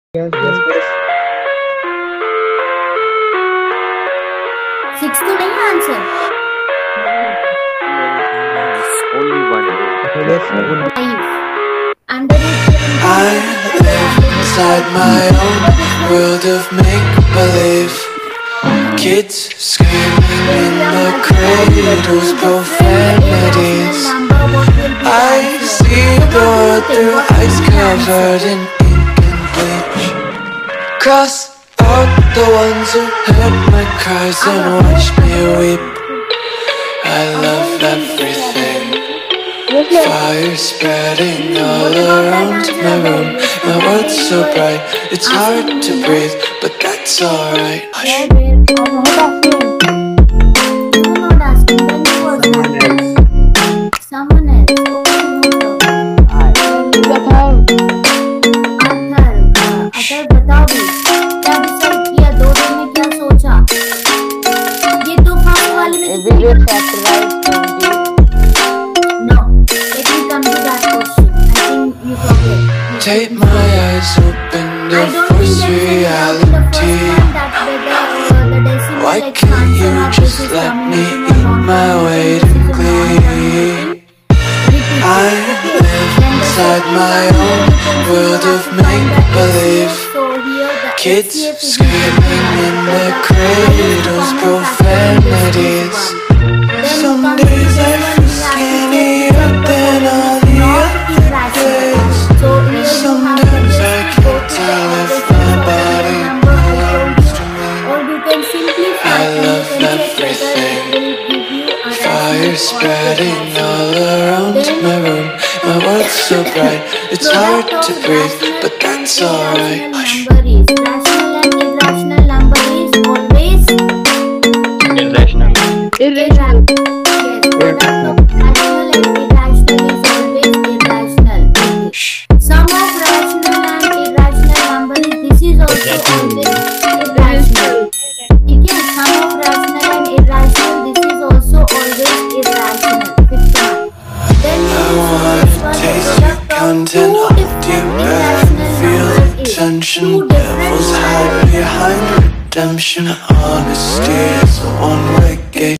Yes, yes. 6 to 9 answer. Only one. Yes, only. 5. Under it, I live inside my own world of make-believe. Kids screaming in their cradles, profanities. I see the world through ice covered in ink and bleach. Cross out the ones who heard my cries and watched me weep. I love everything. Fire spreading all around my room. My world's so bright, it's hard to breathe, but that's alright. Hush. Someone else. अगर बताओ भी क्या decide किया दो दिन में क्या सोचा ये दो फास्ट वाले में कितने No, let me come to that question. I think you forget. Take my eyes open to I don't force think there is reality. the decimal Why can't expansion you of just this is let coming me into eat non- my weight in glee? I live inside my own world of make-believe. Kids screaming in their cradles, profanities. Some days I feel skinnier than all the other days. Sometimes I can't tell if my body belongs to me. I love everything. Fire spreading all around my room. My world's so bright, it's hard to breathe, but that's alright. Hush. Rational number is always Irrational. irrational. Yes, rational and irrational is always irrational. Sum of rational and irrational number is this is also always irrational. ठीक है, sum of rational and irrational this is also always irrational. Fifth one. Then I wanna taste your content, hold you back, feel the tension. Devils hide behind redemption. Honesty is a one-way gate.